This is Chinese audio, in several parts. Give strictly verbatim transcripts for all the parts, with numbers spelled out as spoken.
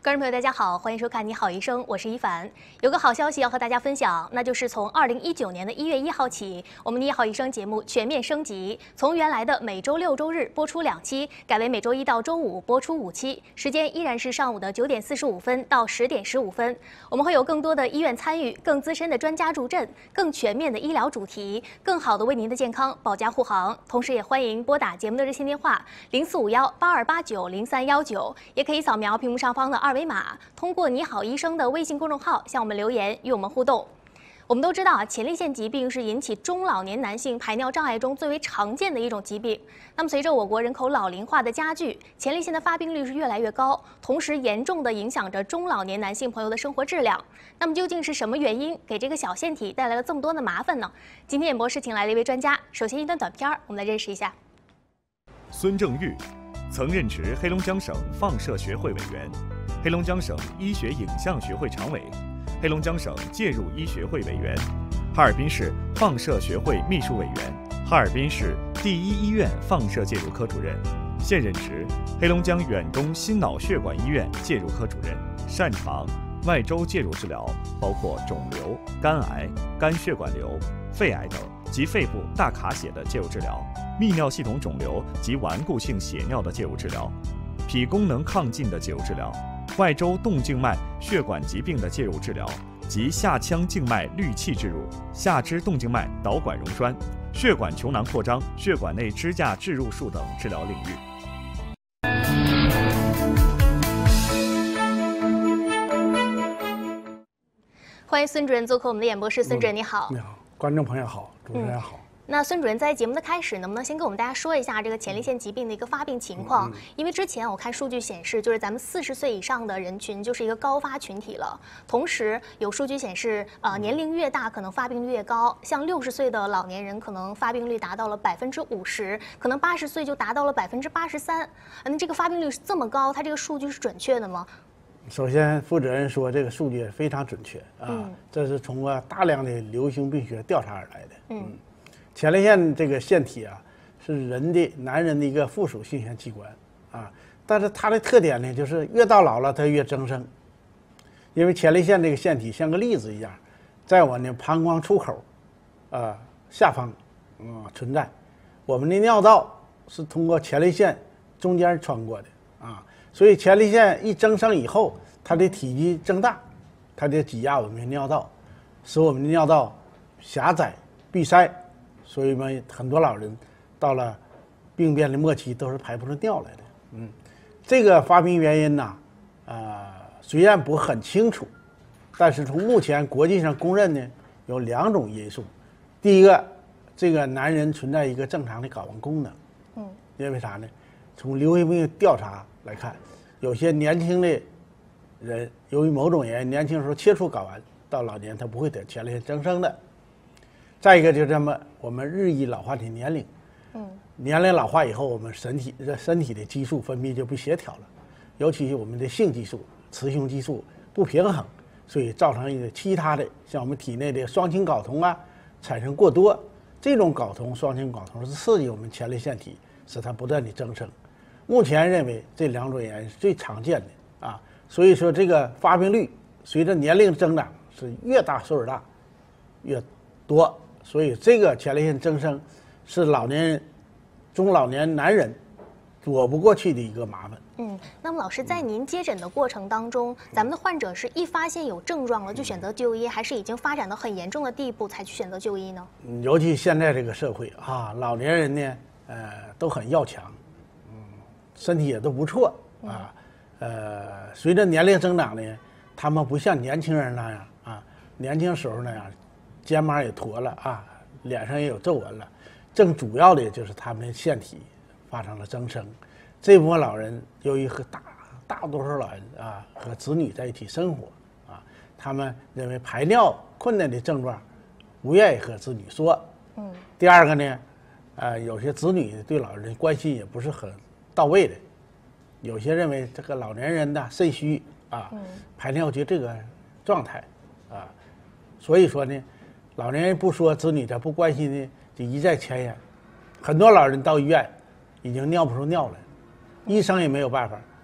观众朋友，大家好，欢迎收看《你好医生》，我是一凡。有个好消息要和大家分享，那就是从二零一九年的一月一号起，我们《你好医生》节目全面升级，从原来的每周六、周日播出两期，改为每周一到周五播出五期，时间依然是上午的九点四十五分到十点十五分。我们会有更多的医院参与，更资深的专家助阵，更全面的医疗主题，更好的为您的健康保驾护航。同时，也欢迎拨打节目的热线电话零四五幺八二八九零三幺九，也可以扫描屏幕上方的二维码，通过“你好医生”的微信公众号向我们留言，与我们互动。我们都知道啊，前列腺疾病是引起中老年男性排尿障碍中最为常见的一种疾病。那么，随着我国人口老龄化的加剧，前列腺的发病率是越来越高，同时严重的影响着中老年男性朋友的生活质量。那么，究竟是什么原因给这个小腺体带来了这么多的麻烦呢？今天演播室请来了一位专家，首先一段短片，我们来认识一下。 孙正玉曾任职黑龙江省放射学会委员、黑龙江省医学影像学会常委、黑龙江省介入医学会委员、哈尔滨市放射学会秘书委员、哈尔滨市第一医院放射介入科主任，现任职黑龙江远东心脑血管医院介入科主任，擅长外周介入治疗，包括肿瘤、肝癌、肝血管瘤、肺癌等及肺部大卡血的介入治疗，泌尿系统肿瘤及顽固性血尿的介入治疗，脾功能亢进的介入治疗，外周动静脉血管疾病的介入治疗及下腔静脉滤器置入、下肢动静脉导管溶栓、血管球囊扩张、血管内支架置入术等治疗领域。 欢迎孙主任做客我们的演播室。孙主任你好。 你好，观众朋友好，主持人好。 嗯那孙主任在节目的开始，能不能先跟我们大家说一下这个前列腺疾病的一个发病情况？嗯、因为之前我看数据显示，就是咱们四十岁以上的人群就是一个高发群体了。同时有数据显示，呃，年龄越大，可能发病率越高。像六十岁的老年人，可能发病率达到了百分之五十，可能八十岁就达到了百分之八十三。嗯，这个发病率是这么高，它这个数据是准确的吗？ 首先，负责人说这个数据非常准确啊，嗯、这是通过大量的流行病学调查而来的。嗯。嗯前列腺这个腺体啊，是人的男人的一个附属性腺器官啊，但是它的特点呢，就是越到老了它越增生，因为前列腺这个腺体像个粒子一样，在我们的膀胱出口啊下方啊存在，我们的尿道是通过前列腺中间穿过的啊，所以前列腺一增生以后，它的体积增大，它就挤压我们的尿道，使我们的尿道狭窄闭塞。所以嘛，很多老人到了病变的末期都是排不出尿来的。嗯，这个发病原因呢，啊、呃，虽然不很清楚，但是从目前国际上公认呢，有两种因素。第一个，这个男人存在一个正常的睾丸功能。嗯，因为啥呢？从流行病调查来看，有些年轻的人由于某种原因，年轻时候切除睾丸，到老年他不会得前列腺增生的。再一个就这么，我们日益老化的年龄，嗯，年龄老化以后，我们身体这身体的激素分泌就不协调了，尤其我们的性激素、雌雄激素不平衡，所以造成一个其他的，像我们体内的双氢睾酮啊产生过多，这种睾酮、双氢睾酮是刺激我们前列腺体，使它不断的增生。目前认为这两种原因是最常见的啊，所以说这个发病率随着年龄增长是越大岁数大越多。所以这个前列腺增生是老年人、中老年男人躲不过去的一个麻烦。 嗯，那么老师在您接诊的过程当中，咱们的患者是一发现有症状了就选择就医，还是已经发展到很严重的地步才去选择就医呢？ 嗯，尤其现在这个社会啊，老年人呢，呃，都很要强，嗯，身体也都不错啊，呃，随着年龄增长呢，他们不像年轻人那样啊，年轻时候那样。肩膀也驼了啊，脸上也有皱纹了，正主要的就是他们的腺体发生了增生。这部分老人由于和大大多数老人啊和子女在一起生活啊，他们认为排尿困难的症状，不愿意和子女说。嗯。第二个呢，呃，有些子女对老人的关心也不是很到位的，有些认为这个老年人呢肾虚啊，排尿就这个状态啊，所以说呢。老年人不说，子女他不关心呢，就一再前言。很多老人到医院已经尿不出尿来，医生也没有办法，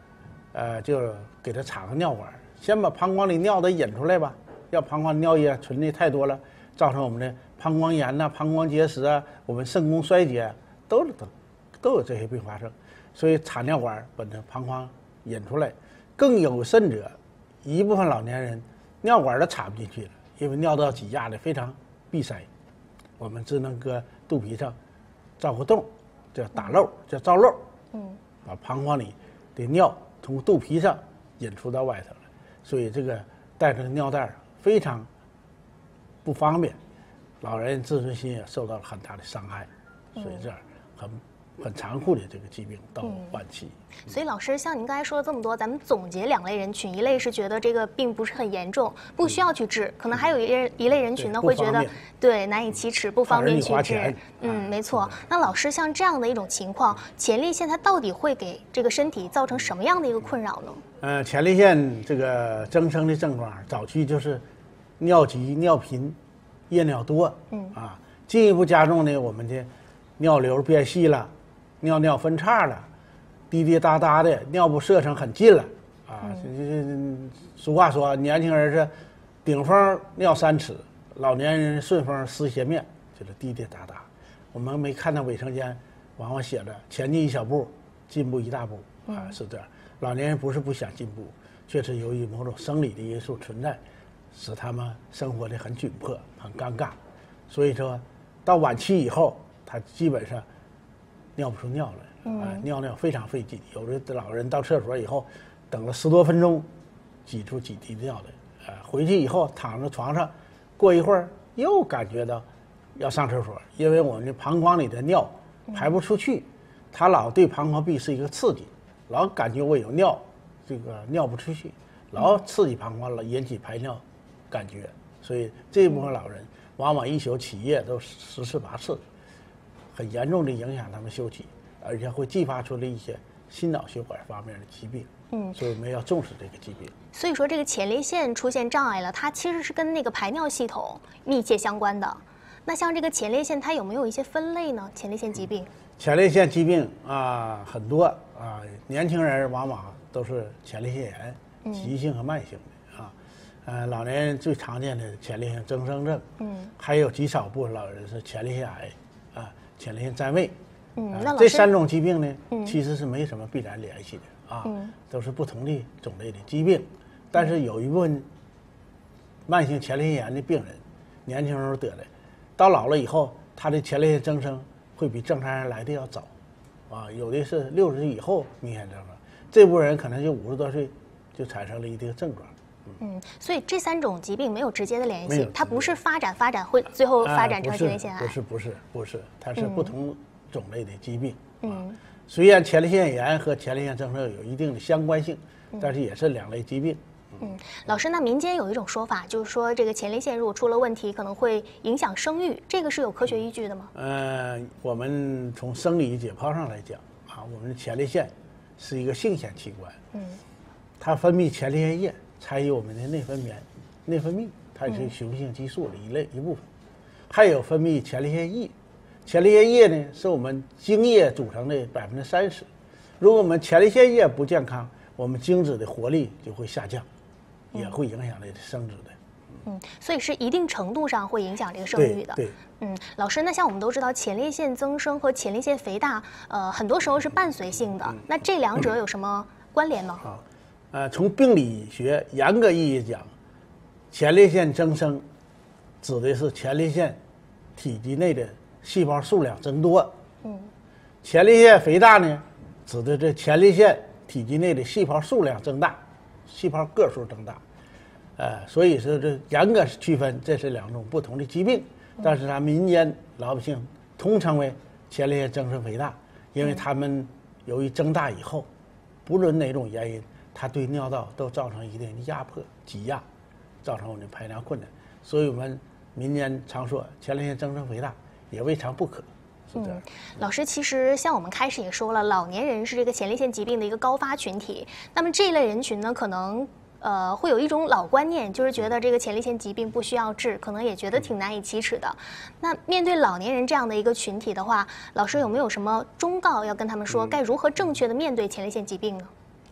呃，就给他插个尿管，先把膀胱里尿的引出来吧，要膀胱尿液存的太多了，造成我们的膀胱炎呐、啊、膀胱结石啊，我们肾功衰竭都都都有这些并发症，所以插尿管把这膀胱引出来。更有甚者，一部分老年人尿管都插不进去了，因为尿道挤压的非常闭塞，我们只能搁肚皮上造个洞，叫打漏，叫造漏，嗯，把膀胱里的尿从肚皮上引出到外头了，所以这个带着尿袋非常不方便，老人自尊心也受到了很大的伤害，所以这样很。很残酷的这个疾病到晚期、 嗯，所以老师像您刚才说了这么多，咱们总结两类人群，一类是觉得这个病不是很严重，不需要去治，嗯、可能还有一类一类人群呢会觉得对难以启齿，不方便去治。嗯，没错。那老师像这样的一种情况，前列腺它到底会给这个身体造成什么样的一个困扰呢？ 呃，前列腺这个增生的症状，早期就是尿急、尿频、夜尿多，嗯啊，进一步加重呢，我们的尿流变细了。尿尿分叉了，滴滴答答的，尿不射程很近了啊！嗯、俗话说，年轻人是顶风尿三尺，老年人顺风丝鞋面，就是滴滴答答。我们没看到卫生间，往往写着前进一小步，进步一大步啊，是这样。老年人不是不想进步，确实由于某种生理的因素存在，使他们生活的很窘迫、很尴尬。所以说到晚期以后，他基本上尿不出尿来，啊，尿尿非常费劲。有的老人到厕所以后，等了十多分钟，挤出几滴尿来，啊，回去以后躺在床上，过一会儿又感觉到要上厕所，因为我们的膀胱里的尿排不出去，它老对膀胱壁是一个刺激，老感觉我有尿，这个尿不出去，老刺激膀胱了，引起排尿感觉，所以这部分老人往往一宿起夜都十次八次。很严重的影响他们休息，而且会继发出了一些心脑血管方面的疾病。嗯，所以我们要重视这个疾病。 所以说，这个前列腺出现障碍了，它其实是跟那个排尿系统密切相关的。那像这个前列腺，它有没有一些分类呢？前列腺疾病？ 前列腺疾病啊，很多啊，年轻人往往都是前列腺炎，急性和慢性的啊。呃，老年人最常见的前列腺增生症，嗯，还有极少部分老人是前列腺癌。啊，前列腺占位，嗯，那、呃、这三种疾病呢，嗯、其实是没什么必然联系的啊，嗯、都是不同的种类的疾病。但是有一部分慢性前列腺炎的病人，年轻时候得的，到老了以后，他的前列腺增生会比正常人来的要早，啊，有的是六十岁以后明显增生，这部分人可能就五十多岁就产生了一定症状。 嗯，所以这三种疾病没有直接的联系，它不是发展发展会最后发展成前列腺癌， 不是不是不是，它是不同种类的疾病。嗯，虽然前列腺炎和前列腺增生有一定的相关性，但是也是两类疾病。 嗯，老师，那民间有一种说法，就是说这个前列腺如果出了问题，可能会影响生育，这个是有科学依据的吗？ 呃，我们从生理解剖上来讲啊，我们的前列腺是一个性腺器官，嗯，它分泌前列腺液。参与我们的内分泌，内分泌它也是雄性激素的一类一部分，还有分泌前列腺液。前列腺液呢，是我们精液组成的百分之三十。如果我们前列腺液不健康，我们精子的活力就会下降，也会影响这个生殖的。 嗯，所以是一定程度上会影响这个生育的。 对。对嗯，老师，那像我们都知道，前列腺增生和前列腺肥大，呃，很多时候是伴随性的。嗯、那这两者有什么关联呢？ 啊。呃，从病理学严格意义讲，前列腺增生指的是前列腺体积内的细胞数量增多。嗯，前列腺肥大呢，指的是前列腺体积内的细胞数量增大，细胞个数增大。呃，所以说这严格区分，这是两种不同的疾病。但是咱民间老百姓通称为前列腺增生肥大，因为他们由于增大以后，不论哪种原因。它对尿道都造成一定的压迫、挤压，造成我们的排尿困难。所以我们民间常说前列腺增生肥大也未尝不可，是这样。嗯、 老师，其实像我们开始也说了，老年人是这个前列腺疾病的一个高发群体。那么这一类人群呢，可能呃会有一种老观念，就是觉得这个前列腺疾病不需要治，可能也觉得挺难以启齿的。那面对老年人这样的一个群体的话，老师有没有什么忠告要跟他们说，该如何正确的面对前列腺疾病呢？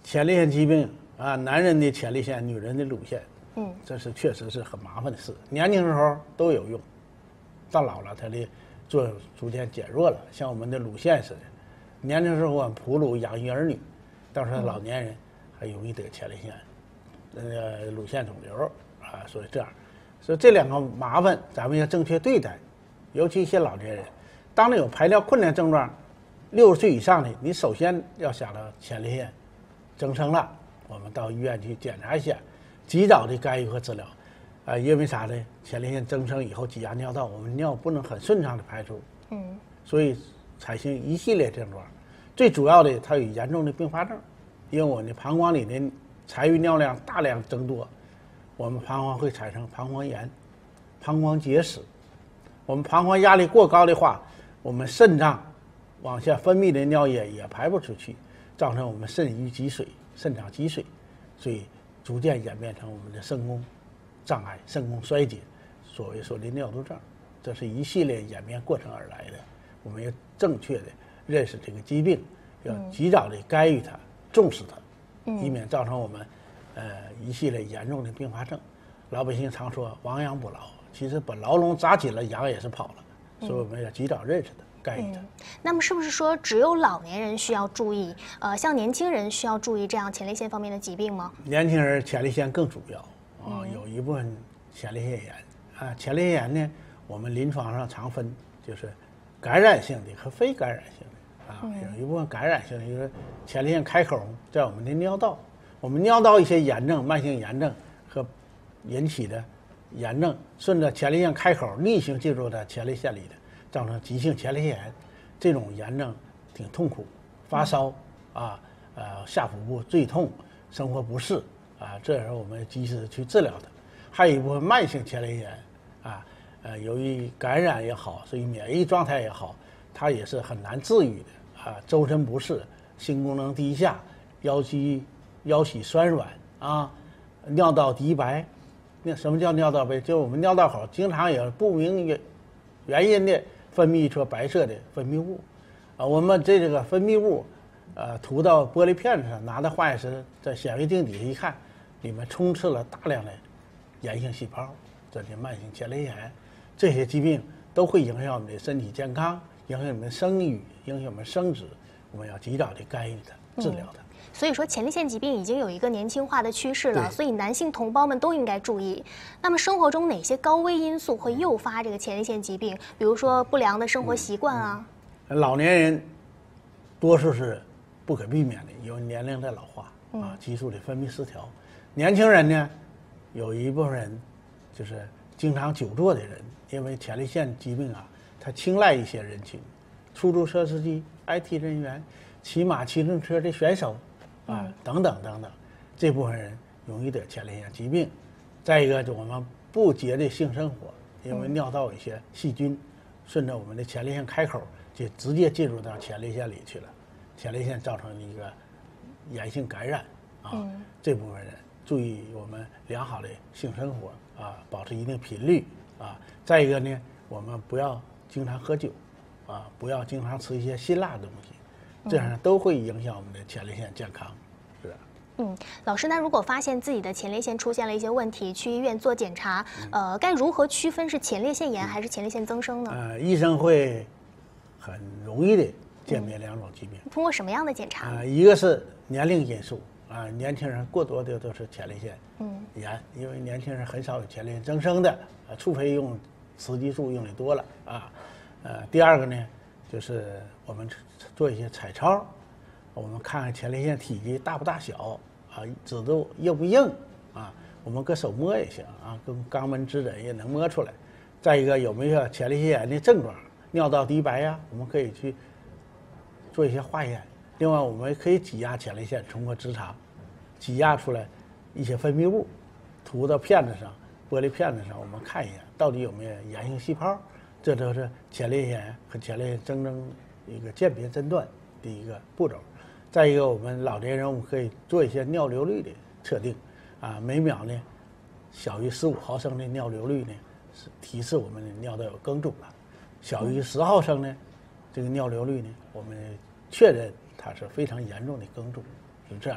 前列腺疾病啊，男人的前列腺，女人的乳腺， 嗯， 这是确实是很麻烦的事。年轻时候都有用，到老了它的作用逐渐减弱了，像我们的乳腺似的。年轻时候我们哺乳养育儿女，到时候老年人还容易得前列腺，那个乳腺肿瘤啊，所以这样，所以这两个麻烦咱们要正确对待，尤其一些老年人，当你有排尿困难症状，六十岁以上的，你首先要想到前列腺增生了，我们到医院去检查一下，及早的干预和治疗。啊、呃，因为啥呢？前列腺增生以后挤压尿道，我们尿不能很顺畅的排出， 嗯， 所以产生一系列症状。最主要的，它有严重的并发症，因为我们的膀胱里的残余尿量大量增多，我们膀胱会产生膀胱炎、膀胱结石。我们膀胱压力过高的话，我们肾脏往下分泌的尿液也排不出去，造成我们肾盂积水、肾长积水，所以逐渐演变成我们的肾功障碍、肾功衰竭，所谓说的尿毒症，这是一系列演变过程而来的。我们要正确的认识这个疾病，要及早的干预它、嗯、重视它，以免造成我们呃一系列严重的并发症。老百姓常说亡羊补牢，其实把牢笼扎紧了，羊也是跑了，所以我们要及早认识它。干预它。 嗯，那么是不是说只有老年人需要注意？呃，像年轻人需要注意这样前列腺方面的疾病吗？ 年轻人前列腺更主要啊，有一部分前列腺炎啊，前列腺炎呢，我们临床上常分就是感染性的和非感染性的啊，有一部分感染性的就是前列腺开口在我们的尿道，我们尿道一些炎症、慢性炎症和引起的炎症，顺着前列腺开口逆行进入到前列腺里的。造成急性前列腺炎，这种炎症挺痛苦，发烧啊，呃，下腹部坠痛，生活不适啊，这时候我们及时去治疗它。还有一部分慢性前列腺炎啊，呃，由于感染也好，所以免疫状态也好，它也是很难治愈的啊，周身不适，性功能低下，腰肌腰膝酸软啊，尿道滴白。那什么叫尿道白？就我们尿道口经常有不明原原因的分泌出白色的分泌物，啊，我们这个分泌物，呃，涂到玻璃片上，拿到化验室在显微镜底下一看，里面充斥了大量的炎性细胞，这些慢性前列腺炎，这些疾病都会影响我们的身体健康，影响我们生育，影响我们生殖，我们要及早的干预它，治疗它。嗯， 所以说，前列腺疾病已经有一个年轻化的趋势了，所以男性同胞们都应该注意。那么，生活中哪些高危因素会诱发这个前列腺疾病？比如说不良的生活习惯啊。 嗯嗯、老年人多数是不可避免的，因为年龄在老化啊，激素的分泌失调。年轻人呢，有一部分人就是经常久坐的人，因为前列腺疾病啊，他青睐一些人群，出租车司机、I T 人员、骑马、骑自行车的选手。啊，等等等等，这部分人容易得前列腺疾病。再一个，就我们不洁的性生活，因为尿道有一些细菌，顺着我们的前列腺开口就直接进入到前列腺里去了，前列腺造成一个炎性感染啊。嗯、这部分人注意我们良好的性生活啊，保持一定频率啊。再一个呢，我们不要经常喝酒啊，不要经常吃一些辛辣的东西。这样都会影响我们的前列腺健康，是吧？ 嗯，老师，那如果发现自己的前列腺出现了一些问题，去医院做检查，呃，该如何区分是前列腺炎还是前列腺增生呢？ 呃，医生会很容易的鉴别两种疾病。 通过什么样的检查？ 啊、呃，一个是年龄因素啊、呃，年轻人过多的都是前列腺炎，嗯、因为年轻人很少有前列腺增生的，呃，除非用雌激素用的多了啊。呃，第二个呢，就是我们做一些彩超，我们看看前列腺体积大不大小啊，指肚硬不硬啊，我们搁手摸也行啊，跟肛门指诊也能摸出来。再一个有没有前列腺炎的症状，尿道滴白呀，我们可以去做一些化验。另外，我们可以挤压前列腺，通过直肠挤压出来一些分泌物，涂到片子上、玻璃片子上，我们看一眼到底有没有炎性细胞。这都是前列腺炎和前列腺增生一个鉴别诊断的一个步骤。再一个，我们老年人我们可以做一些尿流率的测定，啊，每秒呢小于十五毫升的尿流率呢是提示我们的尿道有梗阻了，小于十毫升呢，这个尿流率呢我们确认它是非常严重的梗阻，是这样。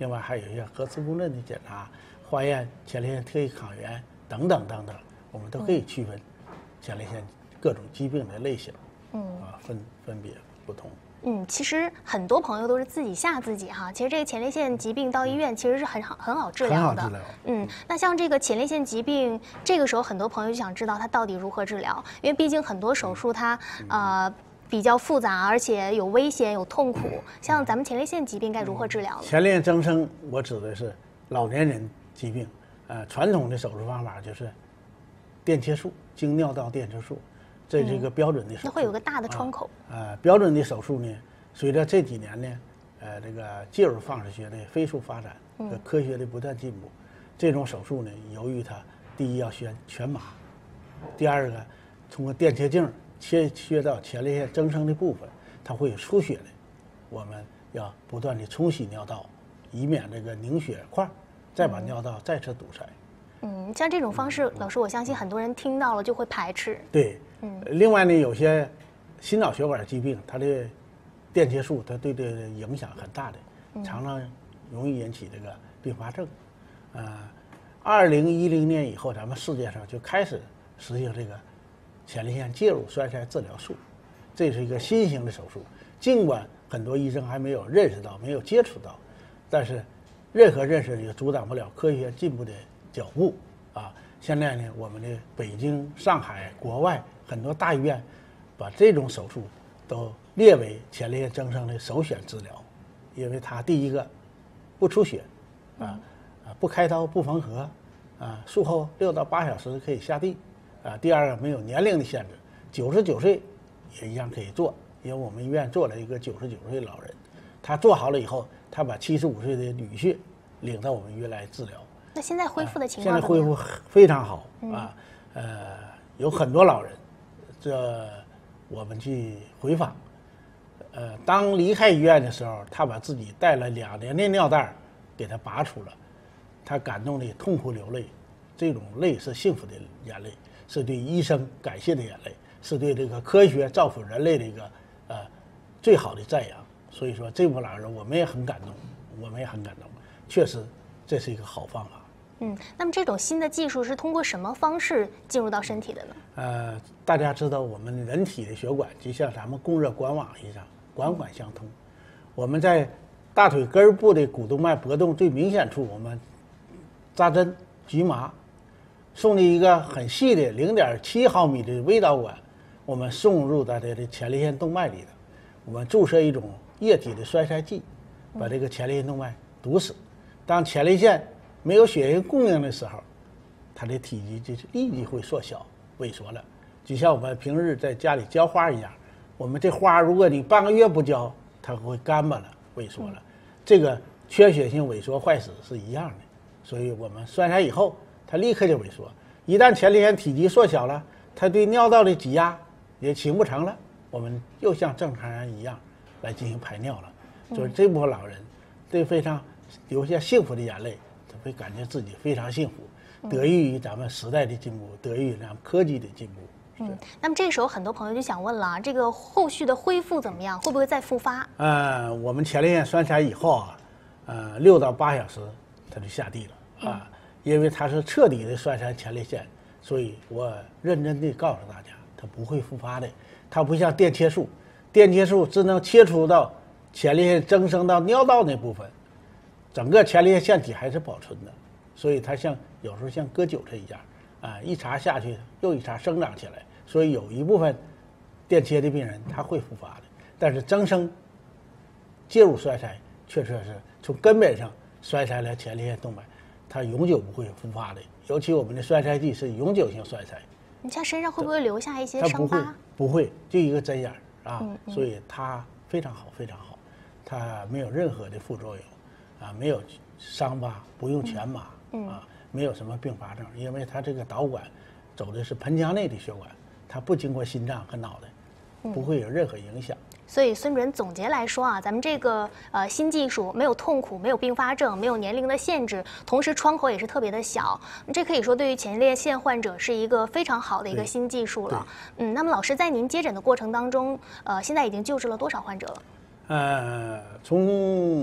另外还有一些核磁共振的检查、化验前列腺特异抗原等等等等，我们都可以区分前列腺各种疾病的类型，嗯啊，分分别不同。 嗯，其实很多朋友都是自己吓自己哈。其实这个前列腺疾病到医院其实是很好很好治疗的。 很好治疗。 嗯，那像这个前列腺疾病，这个时候很多朋友就想知道它到底如何治疗，因为毕竟很多手术它呃比较复杂，而且有危险有痛苦。像咱们前列腺疾病该如何治疗呢？ 前列腺增生，我指的是老年人疾病。呃，传统的手术方法就是电切术，经尿道电切术。这是一个标准的手术， 那会有个大的窗口。 啊，呃，标准的手术呢，随着这几年呢，呃，这个介入放射学的飞速发展和科学的不断进步，这种手术呢，由于它第一要选全麻，第二个通过电切镜切切到前列腺增生的部分，它会有出血的，我们要不断的冲洗尿道，以免这个凝血块再把尿道再次堵塞。 嗯，像这种方式，老师，我相信很多人听到了就会排斥。 对，嗯。另外呢，有些心脑血管疾病，它的电切术，它对这个影响很大的，常常容易引起这个并发症。呃，二零一零年以后，咱们世界上就开始实行这个前列腺介入栓塞治疗术，这是一个新型的手术。尽管很多医生还没有认识到、没有接触到，但是任何认识也阻挡不了科学进步的脚步啊！现在呢，我们的北京、上海、国外很多大医院，把这种手术都列为前列腺增生的首选治疗，因为它第一个不出血，啊啊不开刀不缝合，啊术后六到八小时可以下地，啊第二个没有年龄的限制，九十九岁也一样可以做，因为我们医院做了一个九十九岁老人，他做好了以后，他把七十五岁的女婿领到我们医院来治疗。 那现在恢复的情况、 啊？现在恢复非常好啊，嗯、呃，有很多老人，这我们去回访，呃，当离开医院的时候，他把自己带了两年的尿袋给他拔出了，他感动的痛哭流泪，这种泪是幸福的眼泪，是对医生感谢的眼泪，是对这个科学造福人类的一个呃最好的赞扬。所以说，这波老人我们也很感动，我们也很感动，确实这是一个好方法。 嗯，那么这种新的技术是通过什么方式进入到身体的呢？ 呃，大家知道我们人体的血管就像咱们供热管网一样，管管相通。我们在大腿根部的股动脉搏动最明显处，我们扎针局麻，送进一个很细的零点七毫米的微导管，我们送入到这个前列腺动脉里的，我们注射一种液体的栓塞剂，把这个前列腺动脉堵死。当前列腺没有血液供应的时候，它的体积就立即会缩小萎缩了，就像我们平日在家里浇花一样。我们这花如果你半个月不浇，它会干巴了、萎缩了，这个缺血性萎缩坏死是一样的。所以我们栓塞以后，它立刻就萎缩。一旦前列腺体积缩小了，它对尿道的挤压也起不成了，我们又像正常人一样来进行排尿了。所以这部分老人对非常流下幸福的眼泪。会感觉自己非常幸福，得益于咱们时代的进步，得益于咱们科技的进步。 嗯，那么这个时候很多朋友就想问了，这个后续的恢复怎么样？会不会再复发？呃， 我们前列腺栓塞以后啊，呃，六到八小时它就下地了啊，嗯、因为它是彻底的栓塞前列腺，所以我认真地告诉大家，它不会复发的。它不像电切术，电切术只能切除到前列腺增生到尿道那部分。整个前列腺腺体还是保存的，所以它像有时候像割韭菜一样，啊，一茬下去又一茬生长起来。所以有一部分电切的病人他会复发的，但是增生介入栓塞确实是从根本上栓塞了前列腺动脉，它永久不会复发的。尤其我们的栓塞剂是永久性栓塞。 你像身上会不会留下一些伤疤？ 不会，不会，就一个针眼啊，嗯嗯，所以它非常好，非常好，它没有任何的副作用。啊，没有伤疤，不用全麻，嗯嗯、啊，没有什么并发症，因为它这个导管走的是盆腔内的血管，它不经过心脏和脑袋，不会有任何影响。 嗯、所以孙主任总结来说啊，咱们这个呃新技术没有痛苦，没有并发症，没有年龄的限制，同时窗口也是特别的小，这可以说对于前列腺患者是一个非常好的一个新技术了。嗯，那么老师在您接诊的过程当中，呃，现在已经救治了多少患者了？ 呃，从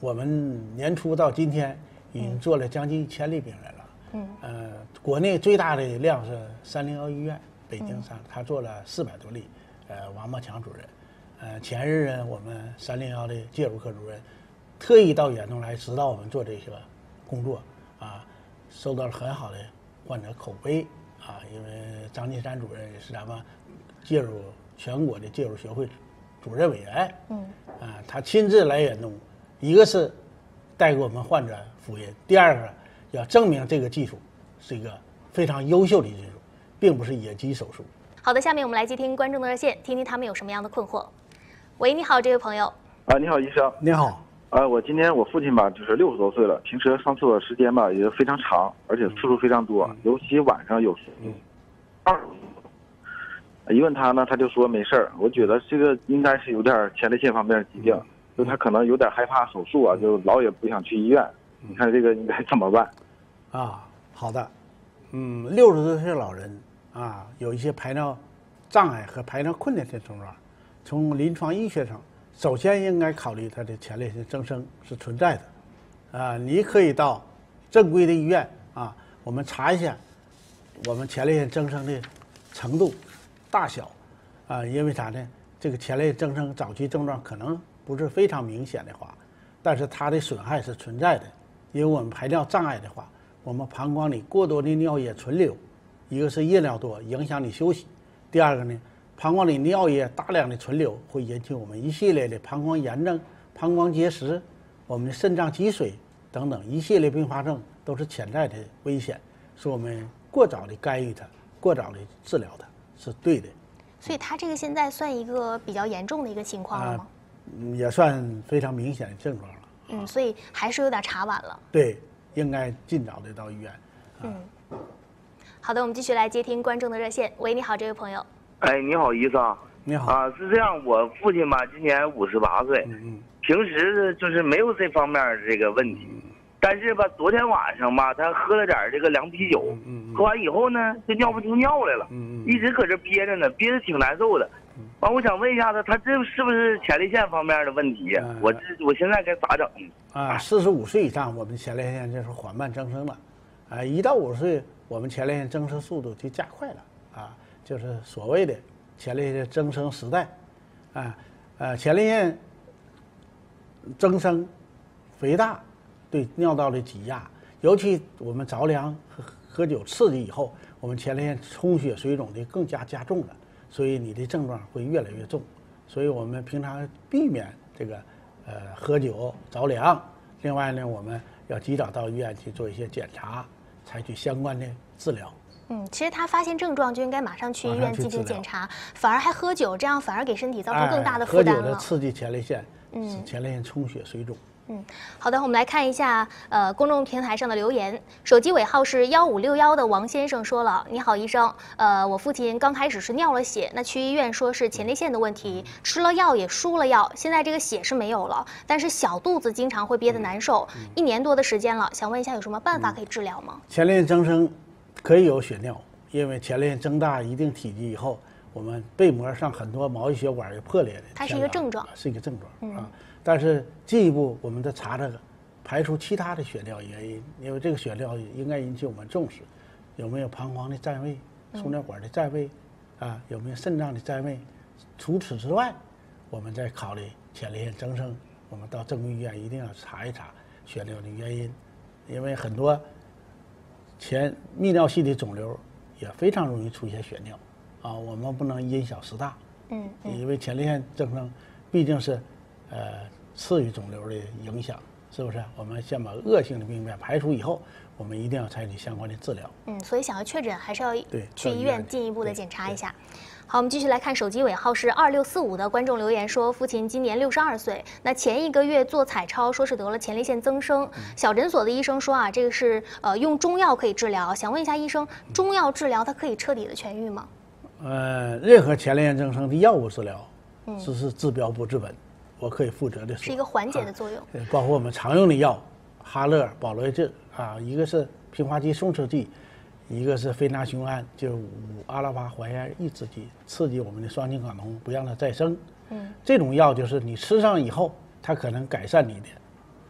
我们年初到今天已经做了将近一千例病人了。嗯，呃，国内最大的量是三零幺医院，北京上，他做了四百多例。呃，王茂强主任，呃，前日呢，我们三零幺的介入科主任特意到远东来指导我们做这些工作啊，受到了很好的患者口碑啊。因为张金山主任也是咱们介入全国的介入学会主任委员，嗯，啊，他亲自来远东，一个是带给我们患者福音，第二个要证明这个技术是一个非常优秀的技术，并不是野鸡手术。 好的，下面我们来接听观众的热线，听听他们有什么样的困惑。喂，你好，这位朋友。 啊，你好，医生。 你好。 啊，我今天我父亲吧，就是六十多岁了，平时上厕所时间吧也非常长，而且次数非常多，嗯、尤其晚上有时。嗯。二。一问他呢，他就说没事儿。我觉得这个应该是有点前列腺方面的疾病，嗯、就他可能有点害怕手术啊，就老也不想去医院。嗯、你看这个应该怎么办？ 啊，好的。嗯，六十多岁老人。啊，有一些排尿障碍和排尿困难的症状，从临床医学上，首先应该考虑他的前列腺增生是存在的。啊，你可以到正规的医院啊，我们查一下我们前列腺增生的程度、大小。啊，因为啥呢？这个前列腺增生早期症状可能不是非常明显的话，但是它的损害是存在的。因为我们排尿障碍的话，我们膀胱里过多的尿液存留。一个是夜尿多，影响你休息；第二个呢，膀胱里尿液大量的存留，会引起我们一系列的膀胱炎症、膀胱结石、我们的肾脏积水等等一系列并发症，都是潜在的危险。是我们过早的干预它，过早的治疗它，是对的。 所以他这个现在算一个比较严重的一个情况了吗？ 啊、也算非常明显的症状了。 嗯，所以还是有点查晚了。 对，应该尽早的到医院。啊、 嗯。好的，我们继续来接听观众的热线。喂，你好，这位朋友。 哎，你好，医生。 你好。 啊，是这样，我父亲吧，今年五十八岁，嗯嗯，平时就是没有这方面的这个问题，嗯、但是吧，昨天晚上吧，他喝了点这个凉啤酒，嗯嗯，喝完以后呢，就尿不出尿来了，嗯嗯，一直搁这憋着呢，憋着挺难受的。完、嗯，我想问一下他，他这是不是前列腺方面的问题呀、啊？嗯、我这我现在该咋整？ 啊，四十五岁以上，我们前列腺就是缓慢增生了，啊，一到五十岁。我们前列腺增生速度就加快了啊，就是所谓的前列腺增生时代，啊，呃，前列腺增生、肥大对尿道的挤压，尤其我们着凉和喝酒刺激以后，我们前列腺充血水肿的更加加重了，所以你的症状会越来越重。所以我们平常避免这个呃喝酒着凉，另外呢，我们要及早到医院去做一些检查。采取相关的治疗。 嗯，其实他发现症状就应该马上去医院进行检查，反而还喝酒，这样反而给身体造成更大的负担了。 哎、喝酒的刺激前列腺，嗯，使前列腺充血水肿。 嗯，好的，我们来看一下呃公众平台上的留言。手机尾号是幺五六幺的王先生说了：“你好，医生，呃，我父亲刚开始是尿了血，那去医院说是前列腺的问题，吃了药也输了药，现在这个血是没有了，但是小肚子经常会憋得难受，嗯、一年多的时间了，想问一下有什么办法可以治疗吗？” 前列腺增生可以有血尿，因为前列腺增大一定体积以后，我们背膜上很多毛细血管也破裂的， 它是一个症状， 是一个症状、嗯、啊。但是进一步我们再查这个，排除其他的血尿原因，因为这个血尿应该引起我们重视，有没有膀胱的占位、输尿管的占位，啊，有没有肾脏的占位？除此之外，我们再考虑前列腺增生，我们到正规医院一定要查一查血尿的原因，因为很多前泌尿系的肿瘤也非常容易出现血尿，啊，我们不能因小失大，嗯，因为前列腺增生毕竟是呃次于肿瘤的影响，是不是？我们先把恶性的病变排除以后，我们一定要采取相关的治疗。 嗯，所以想要确诊，还是要去医院进一步的检查一下。好，我们继续来看手机尾号是二六四五的观众留言说，父亲今年六十二岁，那前一个月做彩超说是得了前列腺增生，小诊所的医生说啊，这个是呃用中药可以治疗，想问一下医生，中药治疗它可以彻底的痊愈吗？ 呃，任何前列腺增生的药物治疗，只是治标不治本。我可以负责的说， 是一个缓解的作用。 啊、包括我们常用的药，哈乐、保罗治啊，一个是平滑肌松弛剂，一个是非那雄胺，就是五阿拉巴还原抑制剂，刺激我们的双氢睾酮，不让它再生。嗯，这种药就是你吃上以后，它可能改善你的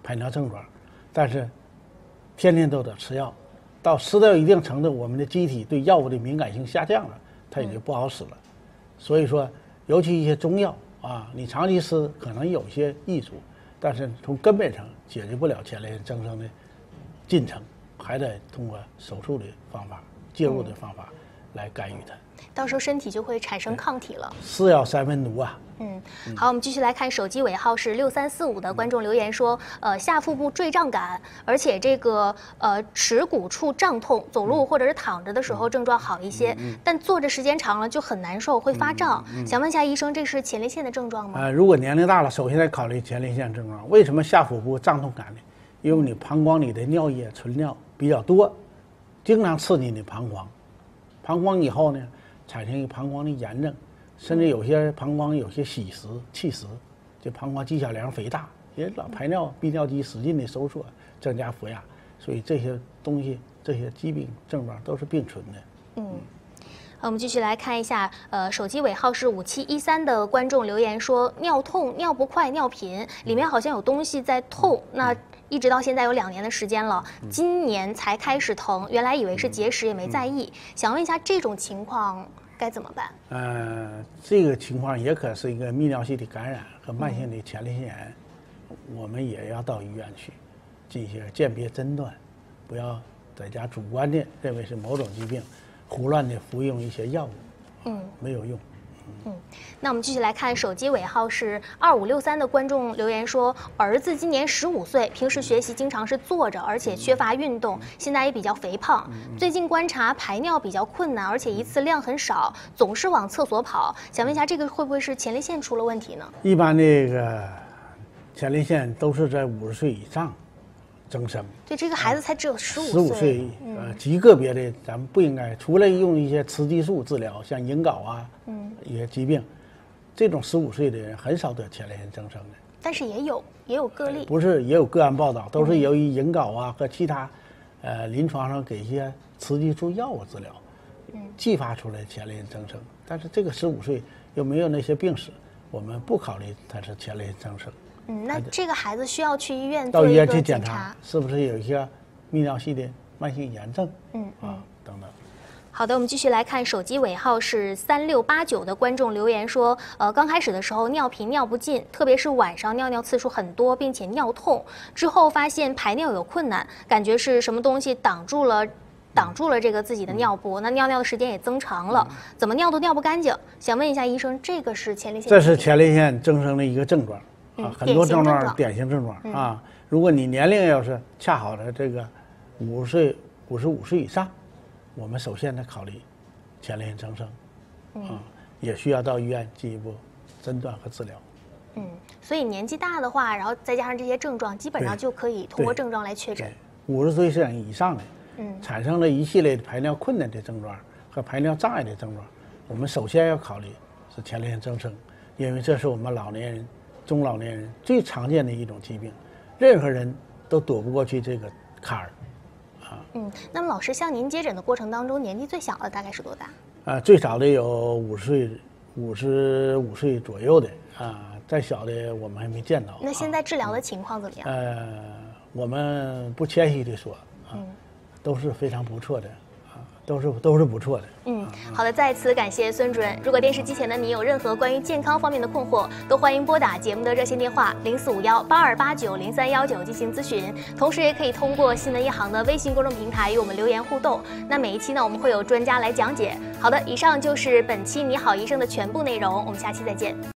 排尿症状，但是天天都得吃药，到吃到一定程度，我们的机体对药物的敏感性下降了，它也就不好使了。所以说，尤其一些中药啊，你长期吃可能有些益处，但是从根本上解决不了前列腺增生的进程，还得通过手术的方法、介入的方法来干预它。 到时候身体就会产生抗体了。 是药三分毒啊。 嗯，好，我们继续来看手机尾号是六三四五的观众留言说，呃，下腹部坠胀感，而且这个呃耻骨处胀痛，走路或者是躺着的时候症状好一些，但坐着时间长了就很难受，会发胀。想问一下医生，这是前列腺的症状吗？ 呃，如果年龄大了，首先得考虑前列腺症状。为什么下腹部胀痛感呢？因为你膀胱里的尿液、纯尿比较多，经常刺激你的膀胱，膀胱以后呢，产生一个膀胱的炎症。甚至有些膀胱有些息蚀、气蚀，这膀胱肌小梁肥大，也老排尿、泌尿肌使劲的收缩，增加腹压，所以这些东西、这些疾病症状都是并存的。 嗯，好，我们继续来看一下，呃，手机尾号是五七一三的观众留言说，尿痛、尿不快、尿频，里面好像有东西在痛，那一直到现在有两年的时间了，今年才开始疼，原来以为是结石，也没在意。想问一下，这种情况该怎么办？ 呃，这个情况也可是一个泌尿系的感染和慢性的前列腺炎，我们也要到医院去进行鉴别诊断，不要在家主观的认为是某种疾病，胡乱的服用一些药物，嗯，没有用。 嗯，那我们继续来看手机尾号是二五六三的观众留言说，儿子今年十五岁，平时学习经常是坐着，而且缺乏运动，现在也比较肥胖。最近观察排尿比较困难，而且一次量很少，总是往厕所跑。想问一下，这个会不会是前列腺出了问题呢？ 一般这个前列腺都是在五十岁以上增生。 对，这个孩子才只有十五岁。 十五岁，呃，极个别的咱们不应该，除了用一些雌激素治疗，像隐睾啊，嗯，一些疾病，这种十五岁的人很少得前列腺增生的。 但是也有也有个例， 不是也有个案报道，都是由于隐睾啊和其他，呃，临床上给一些雌激素药物治疗，嗯，激发出来前列腺增生。但是这个十五岁又没有那些病史，我们不考虑它是前列腺增生。 嗯，那这个孩子需要去医院到医院去检查，是不是有一些泌尿系的慢性炎症？嗯啊等等。 好的，我们继续来看手机尾号是三六八九的观众留言说，呃，刚开始的时候尿频尿不尽，特别是晚上尿尿次数很多，并且尿痛，之后发现排尿有困难，感觉是什么东西挡住了。挡住了这个自己的尿布，那尿尿的时间也增长了，怎么尿都尿不干净。想问一下医生，这个是前列腺？ 这是前列腺增生的一个症状啊，很多症状典型症状啊。如果你年龄要是恰好的这个五十岁、五十五岁以上，我们首先得考虑前列腺增生啊，也需要到医院进一步诊断和治疗。 嗯，所以年纪大的话，然后再加上这些症状，基本上就可以通过症状来确诊。 五十岁以上的。嗯，产生了一系列的排尿困难的症状和排尿障碍的症状，我们首先要考虑是前列腺增生，因为这是我们老年人、中老年人最常见的一种疾病，任何人都躲不过去这个坎儿，啊。 嗯，那么老师，像您接诊的过程当中，年纪最小的大概是多大？ 啊，最少的有五十岁、五十五岁左右的啊，再小的我们还没见到。 那现在治疗的情况怎么样？ 呃，我们不谦虚地说啊。嗯，都是非常不错的，啊，都是都是不错的。 嗯，好的，再次感谢孙主任。如果电视机前的你有任何关于健康方面的困惑，都欢迎拨打节目的热线电话零四五幺八二八九零三幺九进行咨询，同时也可以通过新闻一行的微信公众平台与我们留言互动。那每一期呢，我们会有专家来讲解。好的，以上就是本期你好医生的全部内容，我们下期再见。